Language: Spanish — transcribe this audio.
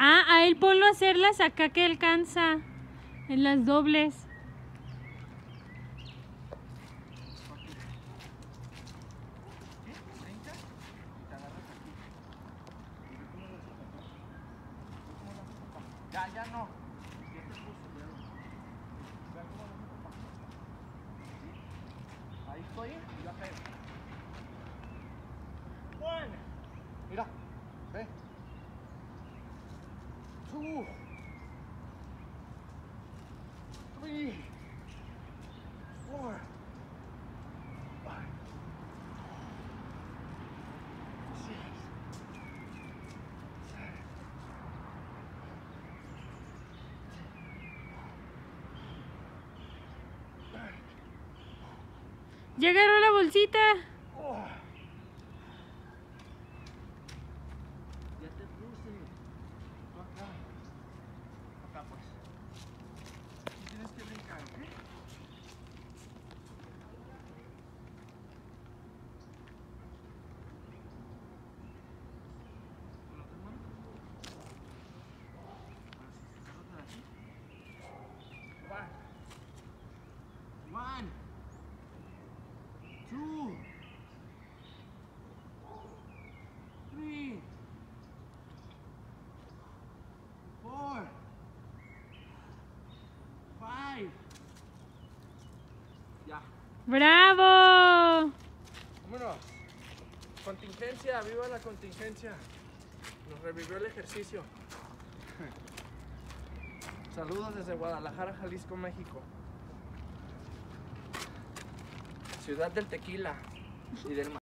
Ah, a él ponlo a hacerlas acá que alcanza. En las dobles. Ya no. Ya te puse, ya. Vea cómo lo hace papá. ¿Sí? Ahí estoy y ya caigo. One. Mira, ve. Two. Three. Four. Five. Six. Ya agarró la bolsita. Ya te puse. Tú acá. Acá pues. Tienes que brincar, ¿ok? ¿Con las dos manos? Ahora sí, agárrate de aquí. One. Two. Three. Four. Five. Ya. ¡Bravo! Vámonos. Contingencia, viva la contingencia. Nos revivió el ejercicio. Saludos desde Guadalajara, Jalisco, México. Ciudad del tequila y del